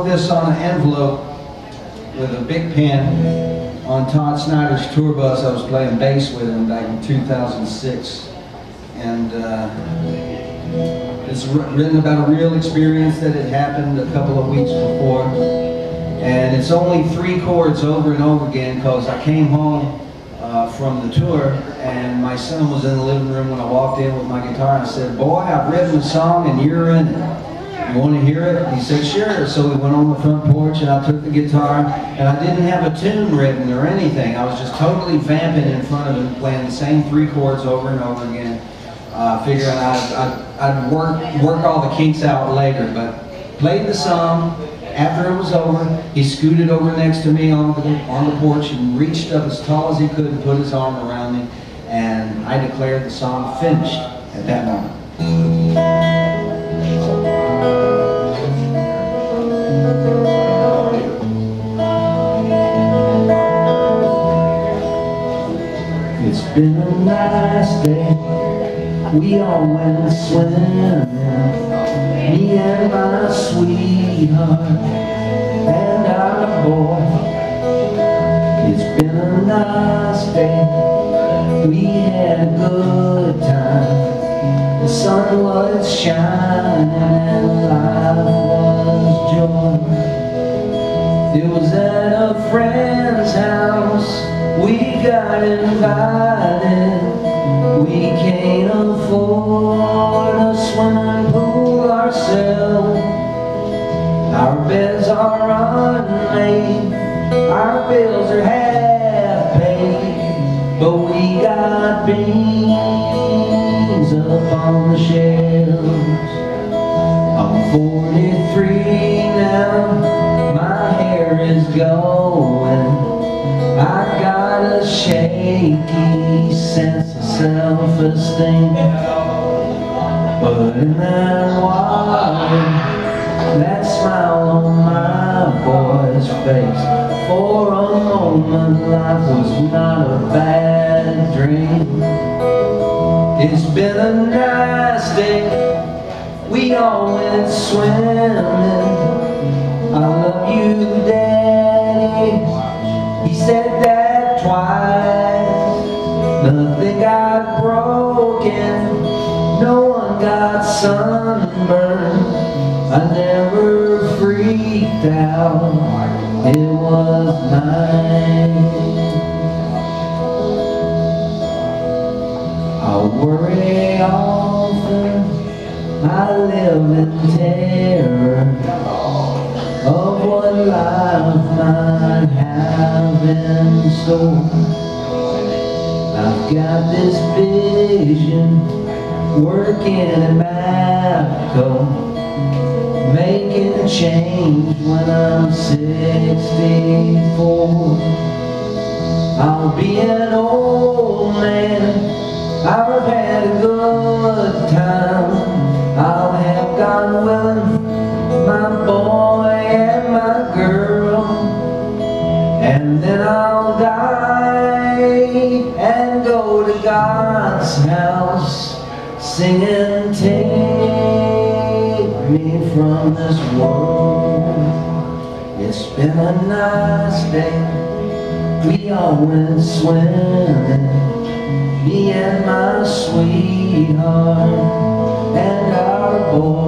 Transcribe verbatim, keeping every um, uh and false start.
this on an envelope with a big pen on Todd Snyder's tour bus. I was playing bass with him back in two thousand six. And uh, it's written about a real experience that had happened a couple of weeks before. And it's only three chords over and over again because I came home uh, from the tour and my son was in the living room when I walked in with my guitar and I said, "Boy, I've written a song and you're in it. You want to hear it?" And he said, "Sure." So we went on the front porch and I took the guitar and I didn't have a tune written or anything. I was just totally vamping in front of him, playing the same three chords over and over again, uh, figuring I'd, I'd, I'd work, work all the kinks out later. But played the song. After it was over, he scooted over next to me on the, on the porch and reached up as tall as he could and put his arm around me. And I declared the song finished at that moment. It's been a nice day, we all went swimming, me and my sweetheart and our boy. It's been a nice day, we had a good time, the sun was shining and life was joy. It was at a friend's house, we got invited. We can't afford a swimming pool ourselves. Our beds are unmade, our bills are half paid, but we got beans up on the shelves. I'm forty-three now, my hair is going, I got a shaky sense of self-esteem. But in that water, that smile on my boy's face, for a moment life was not a bad dream. It's been a nice day, we all went swimming. I love you, Daddy. He said that twice. Nothing got broken, no one got sunburned. I never freaked out, it was nice. I worry often, I live in terror of what life might have in store. I've got this vision, working in Mapco, making change when I'm sixty-four. I'll be an old man, I've had a good time, I'll have, God willing, my boy and my girl, and then I'll die and go to God's house singing, "Take me from this world." It's been a nice day, we all went swimming, me and my sweetheart and our boy.